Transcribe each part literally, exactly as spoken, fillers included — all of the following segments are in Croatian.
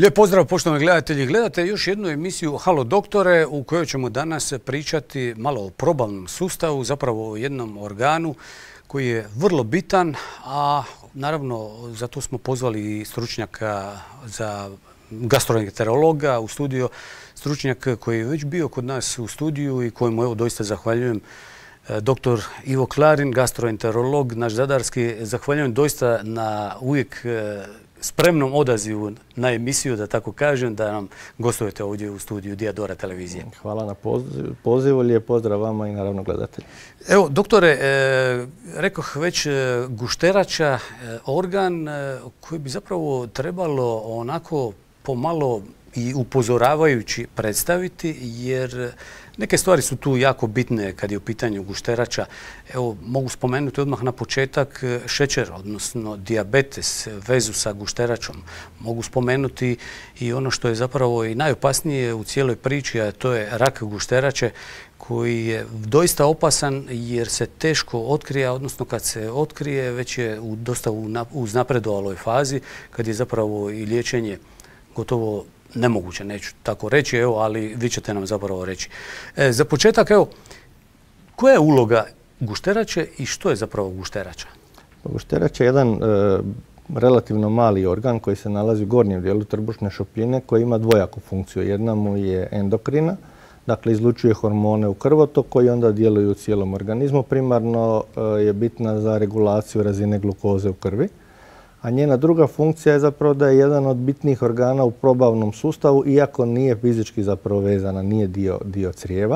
Lijep pozdrav poštovani gledatelji. Gledate još jednu emisiju Halo doktore u kojoj ćemo danas pričati malo o probavnom sustavu, zapravo o jednom organu koji je vrlo bitan, a naravno za to smo pozvali i stručnjaka za gastroenterologa u studio, stručnjak koji je već bio kod nas u studiju i kojemu evo doista zahvaljujem, doktor Ivo Klarin, gastroenterolog, naš zadarski. Zahvaljujem doista na uvijek spremnom odazivu na emisiju, da tako kažem, da nam gostujete ovdje u studiju Diadora televizije. Hvala na pozivu, lijep pozdrav vama i naravno gledatelji. Evo, doktore, e, rekoh već e, gušterača, e, organ e, koji bi zapravo trebalo onako pomalo i upozoravajući predstaviti, jer neke stvari su tu jako bitne kad je u pitanju gušterača. Evo, mogu spomenuti odmah na početak šećer, odnosno dijabetes, vezu sa gušteračom. Mogu spomenuti i ono što je zapravo i najopasnije u cijeloj priči, a to je rak gušterače, koji je doista opasan jer se teško otkrije, odnosno kad se otkrije već je u dosta uznapredovaloj fazi, kad je zapravo i liječenje gotovo nemoguće, neću tako reći, evo, ali vi ćete nam zapravo reći. E, za početak, evo, koja je uloga gušterače i što je zapravo gušterača? Gušterač je jedan e, relativno mali organ koji se nalazi u gornjem dijelu trbušne šupljine, koji ima dvojaku funkciju. Jedna mu je endokrina, dakle izlučuje hormone u krvotok koji onda djeluju u cijelom organizmu. Primarno e, je bitna za regulaciju razine glukoze u krvi. A njena druga funkcija je zapravo da je jedan od bitnih organa u probavnom sustavu, iako nije fizički zapravo vezana, nije dio, dio crijeva.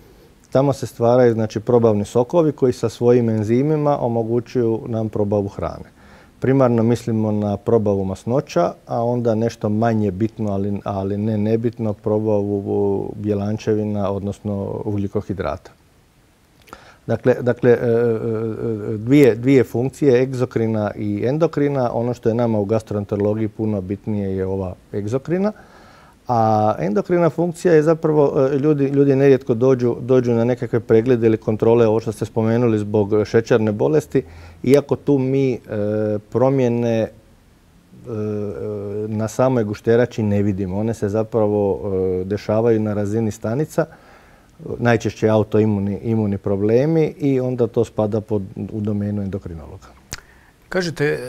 Tamo se stvaraju znači, probavni sokovi koji sa svojim enzimima omogućuju nam probavu hrane. Primarno mislimo na probavu masnoća, a onda nešto manje bitno, ali, ali ne nebitno, probavu bjelančevina, odnosno ugljikohidrata. Dakle, dakle dvije, dvije funkcije, egzokrina i endokrina. Ono što je nama u gastroenterologiji puno bitnije je ova egzokrina. A endokrina funkcija je zapravo, ljudi, ljudi nerijetko dođu, dođu na nekakve preglede ili kontrole, ovo što ste spomenuli zbog šećerne bolesti, iako tu mi e, promjene e, na samoj gušterači ne vidimo. One se zapravo e, dešavaju na razini stanica, najčešće autoimuni imuni problemi i onda to spada pod, u domenu endokrinologa. Kažete,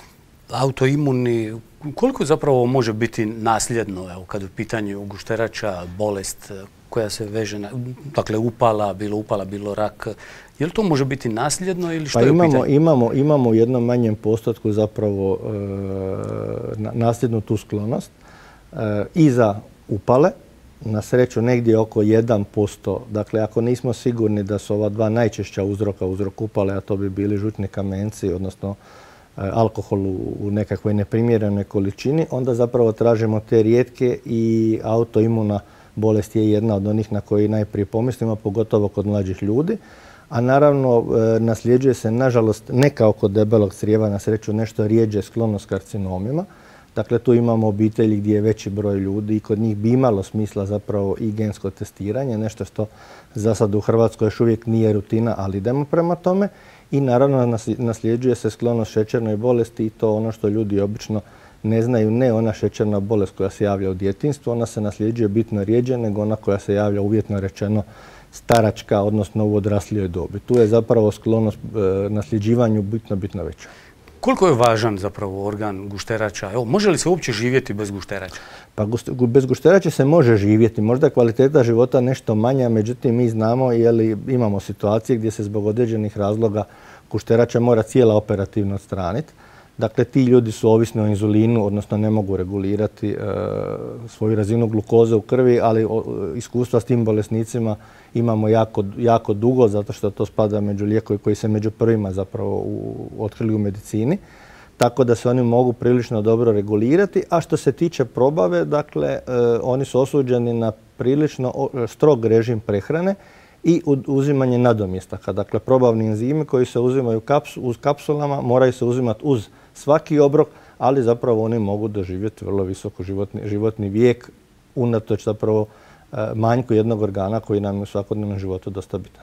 autoimuni, koliko zapravo može biti nasljedno, evo, kad u pitanju gušterača, bolest koja se veže na, dakle, upala, bilo upala, bilo rak, je li to može biti nasljedno ili što pa je imamo, u pitanju? Imamo, imamo u jednom manjem postotku zapravo e, nasljednu tu sklonost e, i za upale, na sreću negdje oko jedan posto. Dakle, ako nismo sigurni da su ova dva najčešća uzroka, uzrok upale, a to bi bili žutni kamenci, odnosno alkohol u nekakvoj neprimjerenoj količini, onda zapravo tražimo te rijetke i autoimuna bolest je jedna od onih na koji najprije pomislimo, pogotovo kod mlađih ljudi. A naravno, nasljeđuje se, nažalost, ne kao kod debelog crijeva, na sreću nešto rijeđe sklonost karcinomima. Dakle, tu imamo obitelji gdje je veći broj ljudi i kod njih bi imalo smisla zapravo i gensko testiranje, nešto što za sad u Hrvatskoj još uvijek nije rutina, ali idemo prema tome. I naravno nasljeđuje se sklonost šećernoj bolesti i to ono što ljudi obično ne znaju, ne ona šećerna bolest koja se javlja u djetinjstvu, ona se nasljeđuje bitno rijeđe nego ona koja se javlja uvjetno rečeno staračka, odnosno u odraslijoj dobi. Tu je zapravo sklonost e, nasljeđivanju bitno, bitno veća. Koliko je važan zapravo organ gušterača? Evo, može li se uopće živjeti bez gušterača? Pa bez gušterača se može živjeti. Možda je kvaliteta života nešto manja, međutim mi znamo jeli imamo situacije gdje se zbog određenih razloga gušterača mora cijela operativno odstraniti. Dakle, ti ljudi su ovisni o inzulinu, odnosno ne mogu regulirati e, svoju razinu glukoze u krvi, ali o, iskustva s tim bolesnicima imamo jako, jako dugo, zato što to spada među lijekovi koji se među prvima zapravo u, otkrili u medicini. Tako da se oni mogu prilično dobro regulirati. A što se tiče probave, dakle, e, oni su osuđeni na prilično o, strog režim prehrane i uzimanje nadomjestaka. Dakle, probavni enzimi koji se uzimaju kapsu, uz kapsulama moraju se uzimati uz svaki obrok, ali zapravo oni mogu doživjeti vrlo visoko životni, životni vijek unatoč zapravo manjku jednog organa koji nam je u svakodnevnom životu dosta bitan.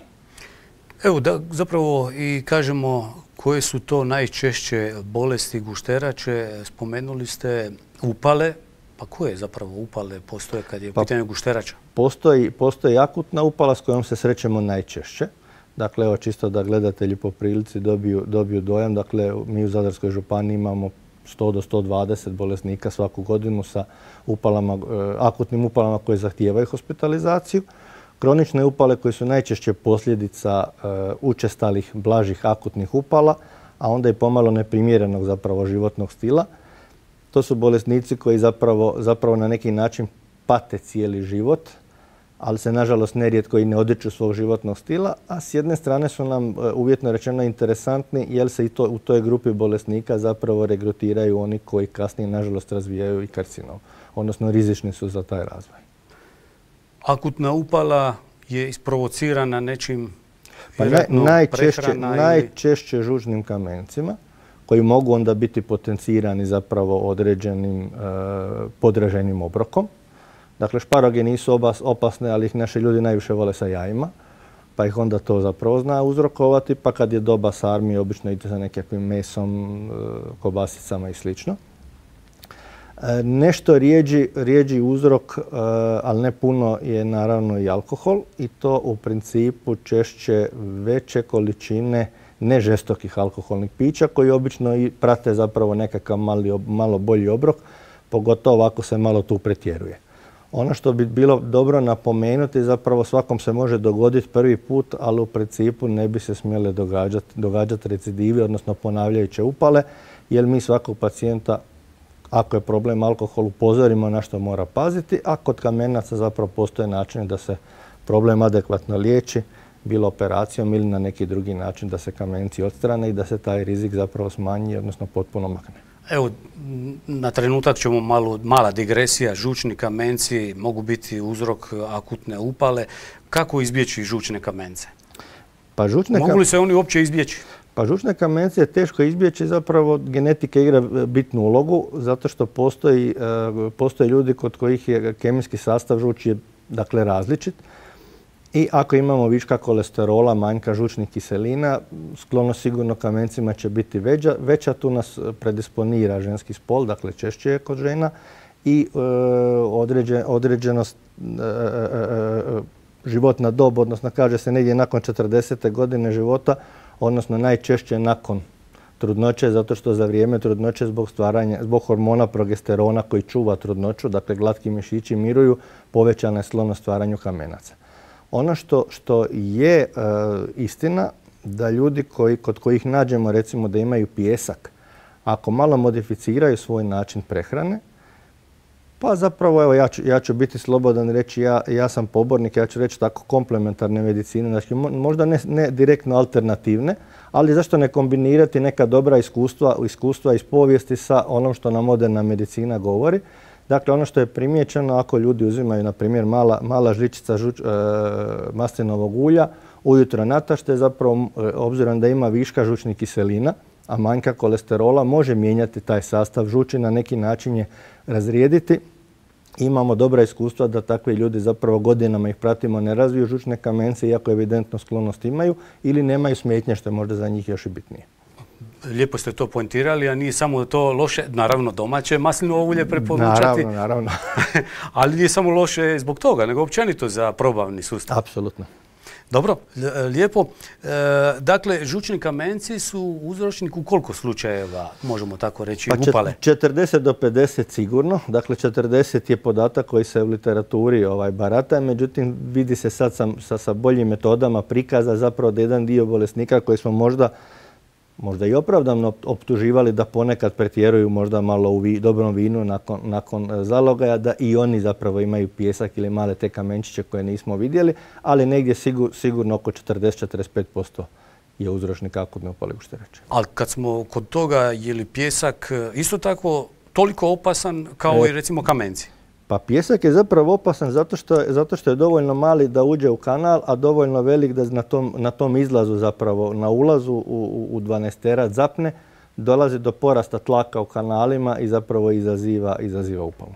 Evo da zapravo i kažemo koje su to najčešće bolesti gušterače. Spomenuli ste upale, Pa koje zapravo upale postoje kad je u pitanju gušterača? Postoji, postoji akutna upala s kojom se srećemo najčešće. Dakle, evo čisto da gledatelji po prilici dobiju, dobiju dojam. Dakle, mi u Zadarskoj županiji imamo sto do sto dvadeset bolesnika svaku godinu sa upalama, akutnim upalama koje zahtijevaju hospitalizaciju. Kronične upale koje su najčešće posljedica učestalih, blažih akutnih upala, a onda i pomalo neprimjerenog zapravo životnog stila. To su bolesnici koji zapravo, zapravo na neki način pate cijeli život, ali se nažalost nerijetko i ne odriču svog životnog stila, a s jedne strane su nam uvjetno rečeno interesantni jer se i to, u toj grupi bolesnika zapravo regrutiraju oni koji kasnije nažalost razvijaju i karcinom, odnosno rizični su za taj razvoj. Akutna upala je isprovocirana nečim pa naj, najčešće, najčešće žučnim kamencima koji mogu onda biti potencirani zapravo određenim e, podraženim obrokom. Dakle, šparoge nisu opasne, ali ih naši ljudi najviše vole sa jajima, pa ih onda to zapravo zna uzrokovati, pa kad je doba sarmi, obično ide sa nekakvim mesom, kobasicama i slično. Nešto rijeđi, rijeđi uzrok, ali ne puno, je naravno i alkohol i to u principu češće veće količine nežestokih alkoholnih pića koji obično i prate zapravo nekakav mali, malo bolji obrok, pogotovo ako se malo tu pretjeruje. Ono što bi bilo dobro napomenuti, zapravo svakom se može dogoditi prvi put, ali u principu ne bi se smjele događati, događati recidivi, odnosno ponavljajuće upale, jer mi svakog pacijenta, ako je problem alkohol, upozorimo na što mora paziti, a kod kamenaca zapravo postoje način da se problem adekvatno liječi, bilo operacijom ili na neki drugi način da se kamenci odstrane i da se taj rizik zapravo smanji, odnosno potpuno makne. Evo, na trenutak ćemo malo, mala digresija. Žučni kamenci mogu biti uzrok akutne upale. Kako izbjeći žučne kamence? Pa žučne mogu li se oni uopće izbjeći? Pa žučne kamence je teško izbjeći, zapravo genetika igra bitnu ulogu, zato što postoji, postoje ljudi kod kojih je kemijski sastav žuči dakle različit. I ako imamo viška kolesterola, manjka žučnih kiselina, sklonost sigurno kamencima će biti veća. Veća tu nas predisponira ženski spol, dakle češće je kod žena i e, određen, određenost e, e, životna dob, odnosno kaže se negdje nakon četrdesete godine života, odnosno najčešće nakon trudnoće, zato što za vrijeme trudnoće zbog stvaranja, zbog hormona progesterona koji čuva trudnoću, dakle glatki mišići miruju, povećana je sklonost stvaranju kamenaca. Ono što, što je e, istina, da ljudi koji, kod kojih nađemo recimo da imaju pijesak, ako malo modificiraju svoj način prehrane, pa zapravo evo ja ću, ja ću biti slobodan reći, ja, ja sam pobornik, ja ću reći tako komplementarne medicine, znači možda ne, ne direktno alternativne, ali zašto ne kombinirati neka dobra iskustva, iskustva iz povijesti sa onom što nam moderna medicina govori. Dakle, ono što je primijećeno, ako ljudi uzimaju, na primjer, mala, mala žličica žuč, e, maslinovog ulja, ujutro natašte, zapravo, e, obzirom da ima viška žučnih kiselina, a manjka kolesterola, može mijenjati taj sastav žuči, na neki način je razrijediti. Imamo dobra iskustva da takvi ljudi zapravo godinama ih pratimo, ne razviju žučne kamence, iako evidentno sklonost imaju, ili nemaju smetnje, što je možda za njih još i bitnije. Lijepo ste to poentirali, a nije samo to loše, naravno domaće maslinovo ulje preporučati. Naravno, naravno. Ali nije samo loše zbog toga, nego općenito za probavni sustav. Apsolutno. Dobro, lijepo. E, dakle, žučni kamenci su uzročnik u koliko slučajeva, možemo tako reći, pa upale? četrdeset do pedeset sigurno. Dakle, četrdeset je podatak koji se u literaturi ovaj, barata, međutim vidi se sad sa, sa, sa boljim metodama prikaza zapravo da jedan dio bolesnika koji smo možda možda i opravdano optuživali da ponekad pretjeruju možda malo u vi, dobrom vinu nakon, nakon zalogaja, da i oni zapravo imaju pijesak ili male te kamenčiće koje nismo vidjeli, ali negdje sigur, sigurno oko četrdeset do četrdeset pet posto je uzročnik akutne upale gušterače. Ali kad smo kod toga, je li pijesak isto tako toliko opasan kao e, i recimo kamenci? Pa pijesak je zapravo opasan zato što, zato što je dovoljno mali da uđe u kanal, a dovoljno velik da na tom, na tom izlazu zapravo, na ulazu u, u dvanaesterac zapne, dolazi do porasta tlaka u kanalima i zapravo izaziva, izaziva upalu.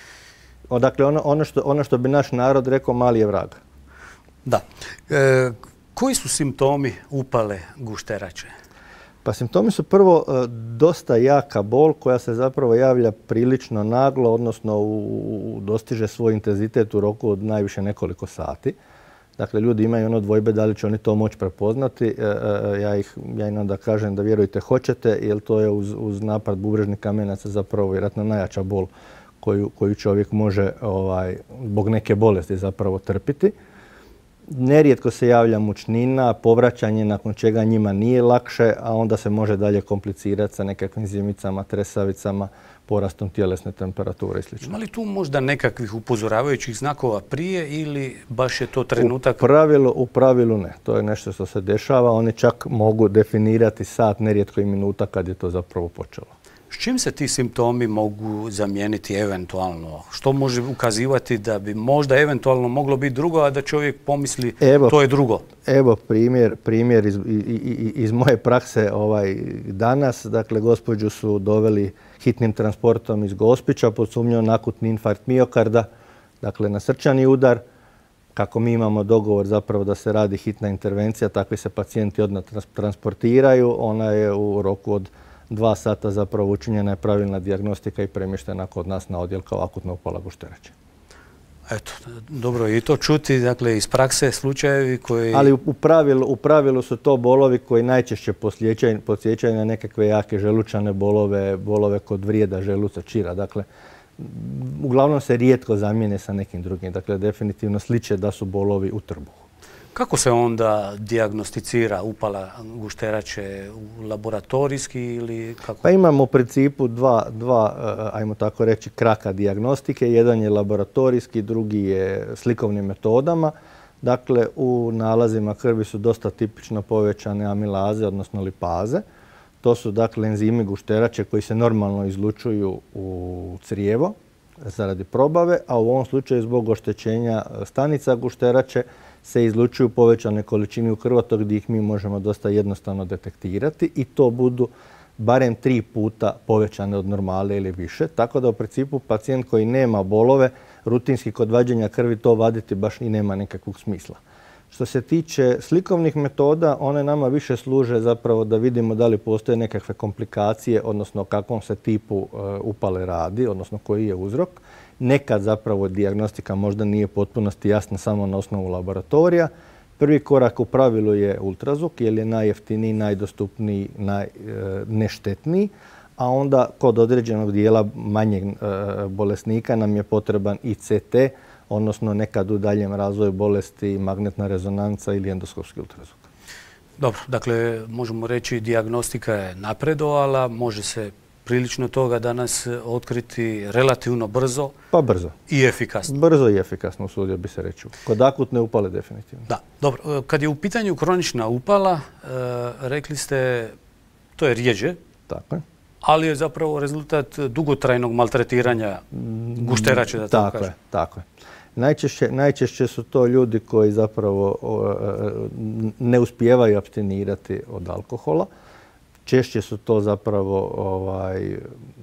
Dakle, ono, ono, što, ono što bi naš narod rekao, mali je vrag. Da. E, koji su simptomi upale gušterače? Pa Pa simptomi su prvo dosta jaka bol koja se zapravo javlja prilično naglo, odnosno u, u, dostiže svoj intenzitet u roku od najviše nekoliko sati. Dakle, ljudi imaju ono dvojbe da li će oni to moći prepoznati. Ja, ih, ja im onda kažem da vjerujte hoćete, jer to je uz, uz napad bubrežnih kamenaca zapravo vjerojatno najjača bol koju, koju čovjek može ovaj, zbog neke bolesti zapravo trpiti. Nerijetko se javlja mučnina, povraćanje nakon čega njima nije lakše, a onda se može dalje komplicirati sa nekakvim zimicama, tresavicama, porastom tjelesne temperature i sl. Ima li tu možda nekakvih upozoravajućih znakova prije ili baš je to trenutak? U pravilu, u pravilu ne. To je nešto što se dešava. Oni čak mogu definirati sat, nerijetko i minuta kad je to zapravo počelo. S čim se ti simptomi mogu zamijeniti eventualno? Što može ukazivati da bi možda eventualno moglo biti drugo, a da čovjek pomisli evo, to je drugo? Evo primjer, primjer iz, iz moje prakse ovaj, danas. Dakle, gospođu su doveli hitnim transportom iz Gospića pod sumnjom na akutni infarkt miokarda, dakle na srčani udar. Kako mi imamo dogovor zapravo da se radi hitna intervencija, takvi se pacijenti odmah transportiraju. Ona je u roku od dva sata zapravo učinjena je pravilna dijagnostika i premještena kod nas na odjel kao akutna upala gušterače. Eto, dobro i to čuti, dakle, iz prakse slučajevi koji... Ali u pravilu, u pravilu su to bolovi koji najčešće podsjećaju na nekakve jake želučane bolove, bolove kod vrijeda želuca, čira. Dakle, uglavnom se rijetko zamijene sa nekim drugim. Dakle, definitivno sliče da su bolovi u trbuhu. Kako se onda dijagnosticira upala gušterače, laboratorijski ili kako? Pa imamo u principu dva, dva, ajmo tako reći, kraka dijagnostike. Jedan je laboratorijski, drugi je slikovnim metodama. Dakle, u nalazima krvi su dosta tipično povećane amilaze, odnosno lipaze. To su dakle enzimi gušterače koji se normalno izlučuju u crijevo zaradi probave, a u ovom slučaju zbog oštećenja stanica gušterače se izlučuju povećane količine u krvotok gdje ih mi možemo dosta jednostavno detektirati i to budu barem tri puta povećane od normale ili više. Tako da u principu pacijent koji nema bolove, rutinski kod vađenja krvi to vaditi baš i nema nekakvog smisla. Što se tiče slikovnih metoda, one nama više služe zapravo da vidimo da li postoje nekakve komplikacije, odnosno o kakvom se tipu upale radi, odnosno koji je uzrok. Nekad zapravo dijagnostika možda nije potpunosti jasna samo na osnovu laboratorija. Prvi korak u pravilu je ultrazvuk jer je najjeftiniji, najdostupniji, najneštetniji, a onda kod određenog dijela manjeg bolesnika nam je potreban i C T, odnosno nekad u daljem razvoju bolesti magnetna rezonanca ili endoskopski ultrazvuk. Dobro, dakle možemo reći dijagnostika je napredovala, može se prilično toga danas otkriti relativno brzo. Pa brzo. I efikasno. Brzo i efikasno, usudio bi se reći. Kod akutne upale definitivno. Da, dobro. Kad je u pitanju kronična upala, rekli ste to je rijeđe. Tako je. Ali je zapravo rezultat dugotrajnog maltretiranja gušterače, da tako kažem. Tako je, tako je. Najčešće, najčešće su to ljudi koji zapravo ne uspijevaju apstinirati od alkohola. Češće su to zapravo ovaj,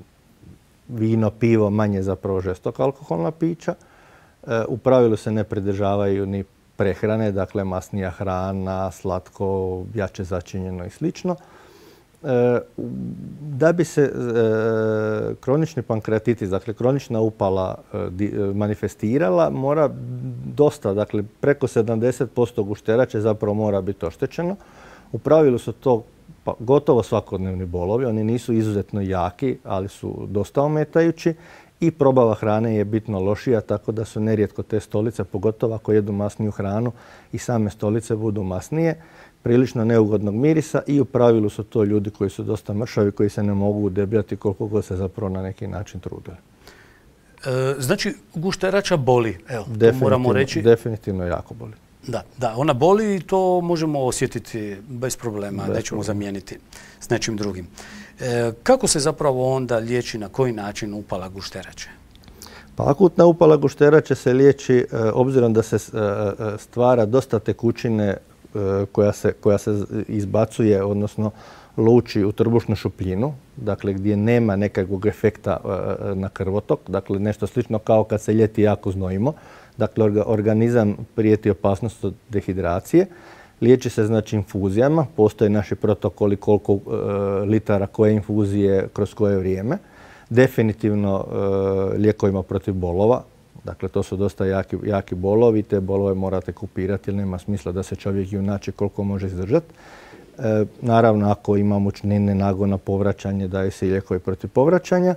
vino, pivo, manje zapravo žestoka alkoholna pića. E, u pravilu se ne pridržavaju ni prehrane, dakle masnija hrana, slatko, jače začinjeno i slično. E, da bi se e, kronični pankreatitis, dakle kronična upala e, di, manifestirala, mora dosta, dakle preko sedamdeset posto gušterače zapravo mora biti oštećeno. U pravilu su to pa, gotovo svakodnevni bolovi, oni nisu izuzetno jaki, ali su dosta ometajući i probava hrane je bitno lošija, tako da su nerijetko te stolice, pogotovo ako jedu masniju hranu i same stolice budu masnije, prilično neugodnog mirisa i u pravilu su to ljudi koji su dosta mršavi, koji se ne mogu udebljati koliko god se zapravo na neki način trudili. E, znači, gušterača boli, evo, to moramo reći. Definitivno jako boli. Da, da, ona boli i to možemo osjetiti bez problema, bez nećemo problema. Zamijeniti s nečim drugim. E, kako se zapravo onda liječi, na koji način upala gušterače? Pa akutna upala gušterače se liječi e, obzirom da se e, stvara dosta tekućine e, koja, se, koja se izbacuje, odnosno luči u trbušnu šupljinu, dakle gdje nema nekakvog efekta e, na krvotok, dakle nešto slično kao kad se ljeti jako znojimo. Dakle, organizam prijeti opasnost od dehidracije. Liječi se znači infuzijama, postoje naši protokoli koliko e, litara koje infuzije, kroz koje vrijeme. Definitivno e, lijekovima protiv bolova, dakle to su dosta jaki, jaki bolovi, te bolove morate kupirati jer nema smisla da se čovjek junači koliko može izdržati. E, naravno ako ima mučnine, nagona, povraćanje, daju se i lijekovi protiv povraćanja.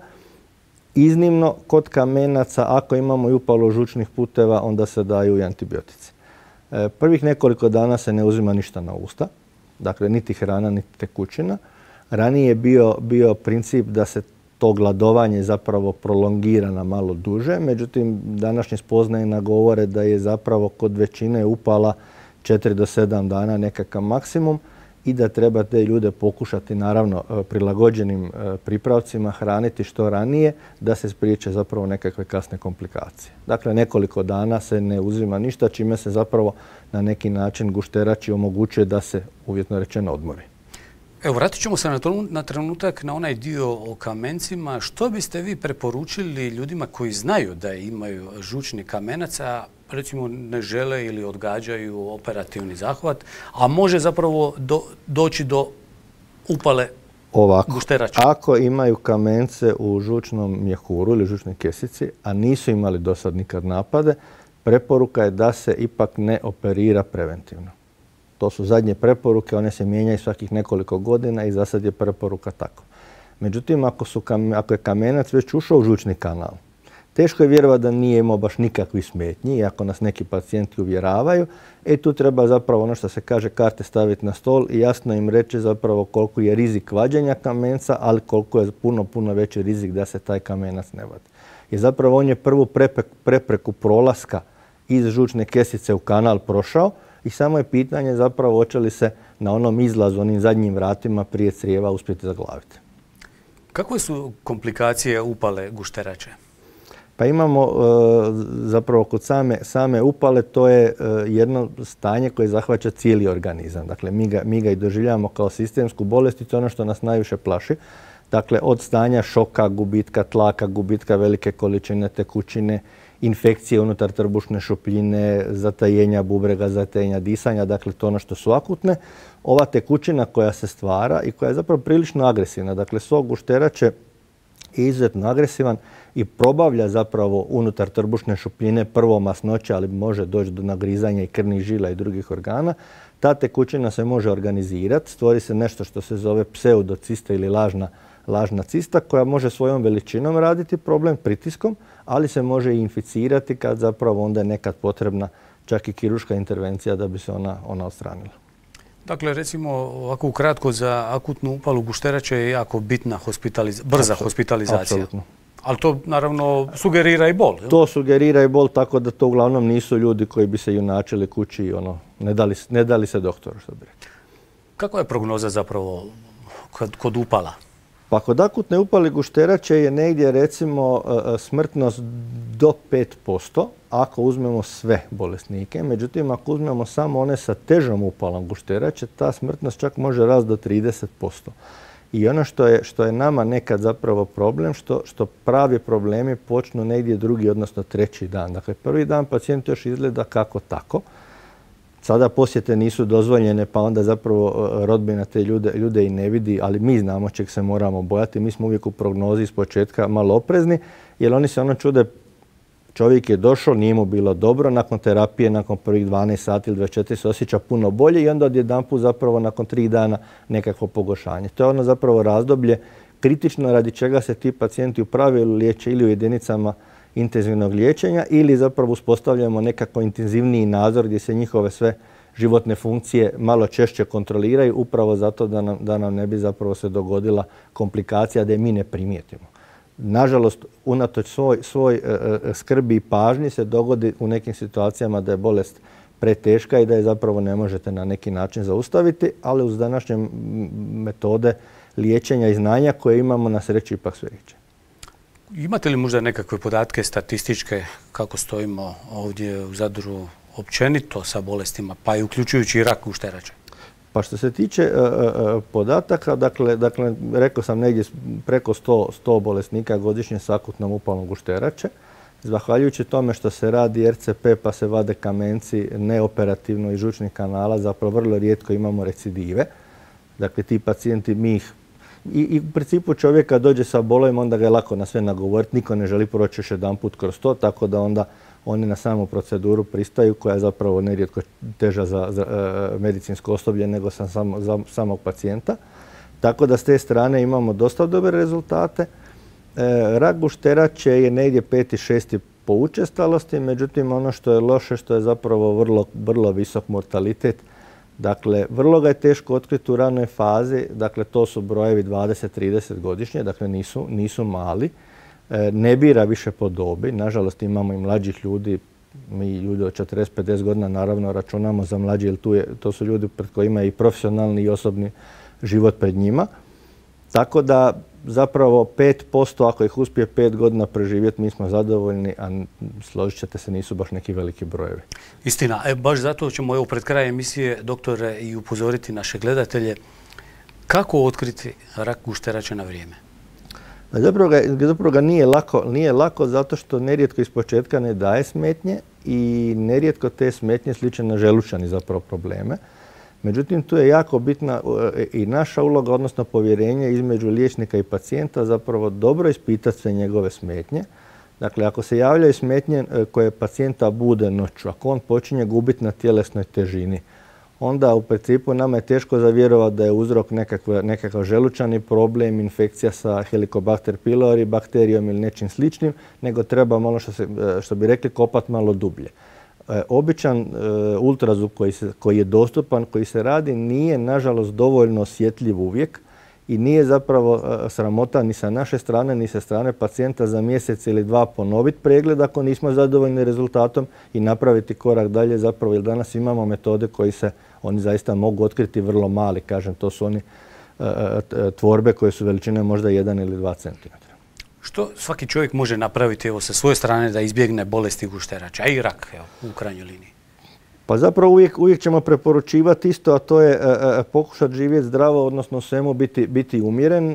Iznimno, kod kamenaca, ako imamo i upalu žučnih puteva, onda se daju i antibiotici. E, prvih nekoliko dana se ne uzima ništa na usta, dakle niti hrana, niti tekućina. Ranije je bio, bio princip da se to gladovanje zapravo prolongira na malo duže, međutim današnje spoznaje nagovore da je zapravo kod većine upala četiri do sedam dana nekakav maksimum i da treba te ljude pokušati naravno prilagođenim pripravcima hraniti što ranije da se spriječe zapravo nekakve kasne komplikacije. Dakle, nekoliko dana se ne uzima ništa, čime se zapravo na neki način gušterači omogućuje da se, uvjetno rečeno, odmori. Evo, vratit ćemo se na trenutak na onaj dio o kamencima. Što biste vi preporučili ljudima koji znaju da imaju žučni kamenac, a recimo ne žele ili odgađaju operativni zahvat, a može zapravo do, doći do upale Ovako, gušterača? Ako imaju kamence u žučnom mjehuru ili žučnoj kesici, a nisu imali do sad nikad napade, preporuka je da se ipak ne operira preventivno. To su zadnje preporuke, one se mijenjaju svakih nekoliko godina i za sad je preporuka tako. Međutim, ako, su, ako je kamenac već ušao u žučni kanal, teško je vjerovati da nije imao baš nikakvih smetnji, i ako nas neki pacijenti uvjeravaju, e tu treba zapravo ono što se kaže karte staviti na stol i jasno im reći zapravo koliko je rizik vađenja kamenca, ali koliko je puno, puno veći rizik da se taj kamenac ne vadi. Jer zapravo on je prvu prepreku prolaska iz žučne kesice u kanal prošao i samo je pitanje zapravo hoće li se na onom izlazu, onim zadnjim vratima prije crijeva uspjeti zaglaviti. Kakve su komplikacije upale gušterače? Pa imamo e, zapravo kod same, same upale, to je e, jedno stanje koje zahvaća cijeli organizam. Dakle, mi ga, mi ga i doživljavamo kao sistemsku bolest i to je ono što nas najviše plaši. Dakle, od stanja šoka, gubitka tlaka, gubitka velike količine tekućine, infekcije unutar trbušne šupljine, zatajenja bubrega, zatajenja disanja, dakle to ono što su akutne. Ova tekućina koja se stvara i koja je zapravo prilično agresivna, dakle sok gušterače je izuzetno agresivan i probavlja zapravo unutar trbušne šupljine prvo masnoće, ali može doći do nagrizanja i krvnih žila i drugih organa. Ta tekućina se može organizirati, stvori se nešto što se zove pseudocista ili lažna, lažna cista koja može svojom veličinom raditi problem, pritiskom, ali se može i inficirati kad zapravo onda je nekad potrebna čak i kirurška intervencija da bi se ona, ona odstranila. Dakle, recimo, ovako ukratko za akutnu upalu gušterače je jako bitna hospitaliza brza Absolut, hospitalizacija. Apsolutno. Ali to naravno sugerira i bol. To sugerira i bol, tako da to uglavnom nisu ljudi koji bi se junačili kući i ono, ne dali, ne dali se doktoru, što bi rekli. Kakva je prognoza zapravo kod, kod upala? Pa kod akutne upale gušterače je negdje recimo smrtnost do pet posto ako uzmemo sve bolesnike. Međutim, ako uzmemo samo one sa težom upalom gušterače, ta smrtnost čak može rast do trideset posto. I ono što je, što je nama nekad zapravo problem, što, što pravi problemi počnu negdje drugi, odnosno treći dan. Dakle, prvi dan pacijent još izgleda kako tako. Sada posjete nisu dozvoljene, pa onda zapravo rodbina te ljude, ljude i ne vidi, ali mi znamo čeg se moramo bojati. Mi smo uvijek u prognozi iz početka malo oprezni, jer oni se ono čude, čovjek je došao, nije mu bilo dobro, nakon terapije, nakon prvih dvanaest sati ili dvadeset četiri se osjeća puno bolje i onda odjedanput zapravo nakon tri dana nekakvo pogoršanje. To je ono zapravo razdoblje kritično radi čega se ti pacijenti u pravilu liječe ili u jedinicama intenzivnog liječenja ili zapravo uspostavljamo nekako intenzivniji nadzor gdje se njihove sve životne funkcije malo češće kontroliraju upravo zato da nam, da nam ne bi zapravo se dogodila komplikacija da je mi ne primijetimo. Nažalost, unatoč svoj, svoj e, skrbi i pažnji se dogodi u nekim situacijama da je bolest preteška i da je zapravo ne možete na neki način zaustaviti, ali uz današnje metode liječenja i znanja koje imamo na sreću ipak sve riječe. Imate li možda nekakve podatke statističke kako stojimo ovdje u Zadru općenito sa bolestima, pa i uključujući i rak gušterače? Pa što se tiče uh, podataka, dakle, dakle, rekao sam negdje preko sto, sto bolesnika godišnje s akutnom upalom gušterače. Zahvaljujući tome što se radi R C P pa se vade kamenci neoperativno iz žučnih kanala, zapravo vrlo rijetko imamo recidive. Dakle, ti pacijenti mi ih I, I u principu čovjek kad dođe sa bolom, onda ga je lako na sve nagovoriti. Niko ne želi proći još jedan put kroz to, tako da onda oni na samu proceduru pristaju, koja je zapravo nerijetko teža za, za e, medicinsko osoblje nego sam samo, za samog pacijenta. Tako da s te strane imamo dosta dobre rezultate. E, rak gušterače je negdje peti, šesti po učestalosti, međutim ono što je loše, što je zapravo vrlo, vrlo visok mortalitet. Dakle, vrlo ga je teško otkriti u ranoj fazi, dakle to su brojevi dvadeset trideset godišnje, dakle nisu, nisu mali. E, ne bira više po dobi, nažalost imamo i mlađih ljudi, mi ljudi od četrdeset pedeset godina naravno računamo za mlađi, jer tu je, to su ljudi pred kojima je i profesionalni i osobni život pred njima. Tako da zapravo pet posto ako ih uspije pet godina preživjeti, mi smo zadovoljni, a složit ćete se, nisu baš neki veliki brojevi. Istina, e, baš zato ćemo evo pred krajem emisije, doktore, i upozoriti naše gledatelje kako otkriti rak gušterače na vrijeme. Zapravo ga, zapravo ga nije lako, nije lako zato što nerijetko iz početka ne daje smetnje i nerijetko te smetnje sliče na želučani zapravo probleme. Međutim, tu je jako bitna i naša uloga, odnosno povjerenje između liječnika i pacijenta, zapravo dobro ispitati sve njegove smetnje. Dakle, ako se javljaju smetnje koje pacijenta bude noću, ako on počinje gubiti na tjelesnoj težini, onda u principu nama je teško zavjerovati da je uzrok nekakva, nekakav želučani problem, infekcija sa Helicobacter pylori, bakterijom ili nečim sličnim, nego treba malo, što, se, što bi rekli, kopati malo dublje. Običan e, ultrazvuk koji, se, koji je dostupan, koji se radi, nije nažalost dovoljno osjetljiv uvijek i nije zapravo e, sramota ni sa naše strane, ni sa strane pacijenta za mjesec ili dva ponoviti pregled ako nismo zadovoljni rezultatom i napraviti korak dalje, zapravo jer danas imamo metode koji se, oni zaista mogu otkriti vrlo mali, kažem, to su oni e, e, tvorbe koje su veličine možda jedan ili dva centimetra. Što svaki čovjek može napraviti evo, sa svoje strane da izbjegne bolesti gušterača, a i rak evo, u krajnjoj liniji? Pa zapravo uvijek, uvijek ćemo preporučivati isto, a to je e, e, pokušati živjeti zdravo, odnosno u svemu biti, biti umjeren. E,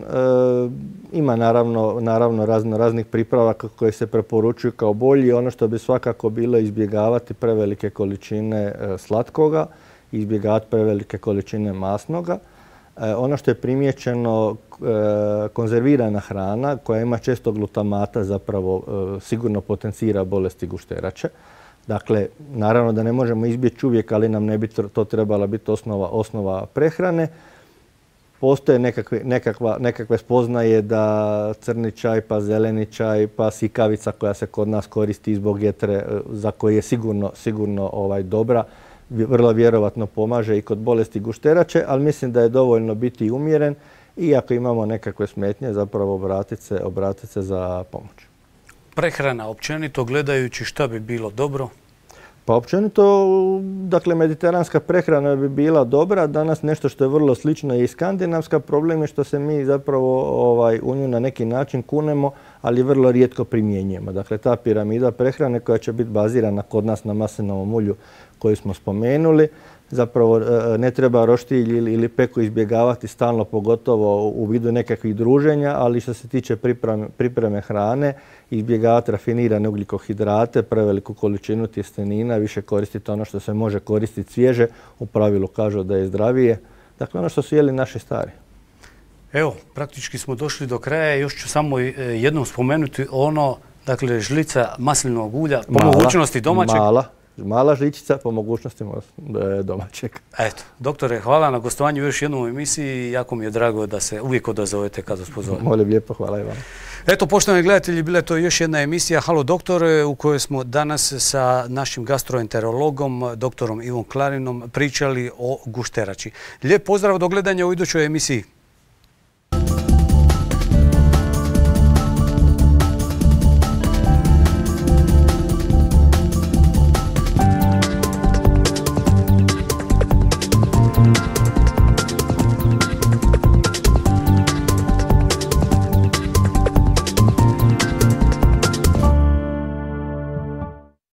ima naravno, naravno razno, raznih pripravaka koje se preporučuju kao bolji. Ono što bi svakako bilo izbjegavati prevelike količine e, slatkoga, izbjegavati prevelike količine masnoga. Ono što je primijećeno, konzervirana hrana koja ima često glutamata zapravo sigurno potencira bolesti gušterače. Dakle, naravno da ne možemo izbjeći uvijek, ali nam ne bi to trebala biti osnova, osnova prehrane. Postoje nekakve, nekakva, nekakve spoznaje da crni čaj, pa zeleni čaj, pa sikavica koja se kod nas koristi zbog jetre, za koje je sigurno, sigurno ovaj, dobra, vrlo vjerovatno pomaže i kod bolesti gušterače, ali mislim da je dovoljno biti umjeren i ako imamo nekakve smetnje, zapravo obratiti se, obratiti se za pomoć. Prehrana, općenito gledajući, šta bi bilo dobro? Pa općenito, dakle, mediteranska prehrana bi bila dobra. Danas nešto što je vrlo slično je i skandinavska. Problem je što se mi zapravo ovaj, u nju na neki način kunemo, ali vrlo rijetko primjenjujemo. Dakle, ta piramida prehrane koja će biti bazirana kod nas na maslinovom ulju koju smo spomenuli, zapravo ne treba roštilj ili, ili peku izbjegavati stalno, pogotovo u vidu nekakvih druženja, ali što se tiče pripreme, pripreme hrane, izbjegavati rafinirane ugljikohidrate, preveliku količinu tjestenina, više koristiti ono što se može koristiti svježe, u pravilu kažu da je zdravije. Dakle, ono što su jeli naši stari. Evo, praktički smo došli do kraja. Još ću samo jednom spomenuti ono, dakle, žlica maslinovog ulja, po Mala, mogućnosti domaćeg. Mala. Mala žličica po mogućnosti domaćeg. Eto, doktore, hvala na gostovanju u još jednom emisiji. Jako mi je drago da se uvijek odazovete kada vas pozovemo. Molim lijepo, hvala i vam. Eto, poštovani gledatelji, bila je to još jedna emisija Halo doktore, u kojoj smo danas sa našim gastroenterologom, doktorom Ivom Klarinom, pričali o gušterači. Lijep pozdrav, do gledanja u idućoj emisiji.